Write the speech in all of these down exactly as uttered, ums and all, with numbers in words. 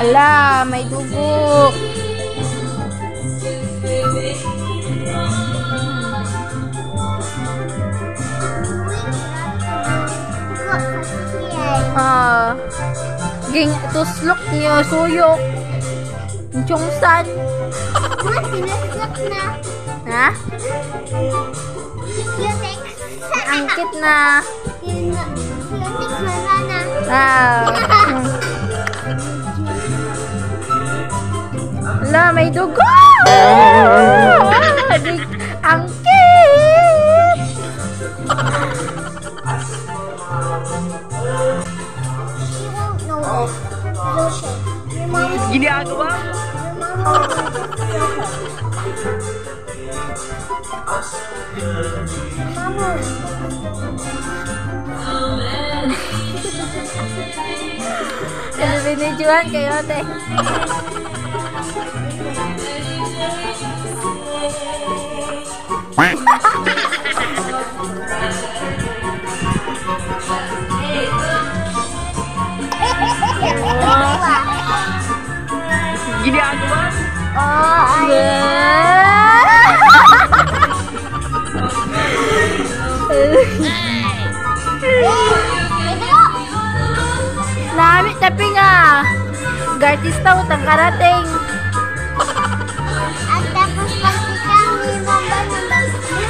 Ala, may dugo. Ah, ging tuslok niyo suyok. Chungsan. Ma, sinuslok na. Ha? Cutex. Angkit na. Cutex na na. Ah. Ala, may dugo. Angkit. Gini agawa? Ano binidyohan kayo, te? Gini agawa? Oh, Nami, tapi nga. Gartista utang karating. at tapos pag ikaw ni Mamba ng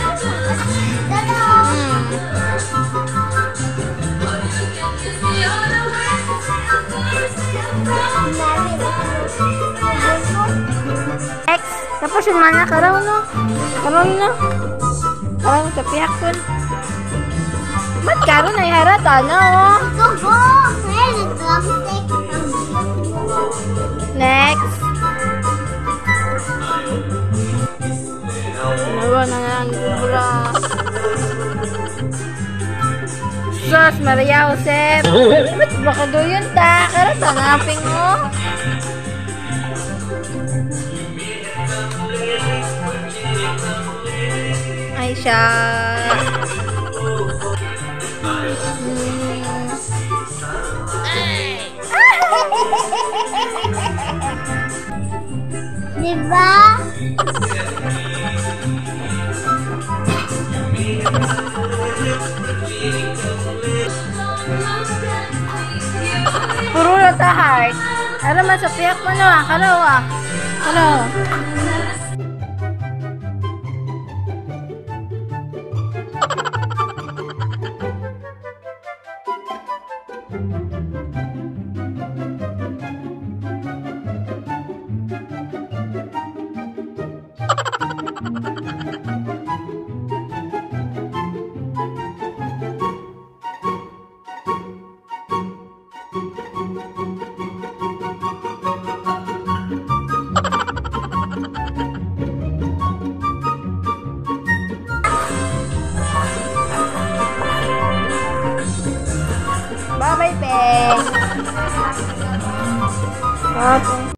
X. Tapos yung mana karaw, no? Karaw na. Karaw sa piyakon. Mat karon ay harata, no? Go, go! Kaya nag-drumstick. Next. Nawa na nga ang bura. Sus, Maria Josep. Ba't baka doon ta? Karata na, ping mo. Ay, siya. Diba? Puro na ta heart. Ano man sa piyak mo no ah. Kano ah. Kano. Bye-bye, Peng. Okay.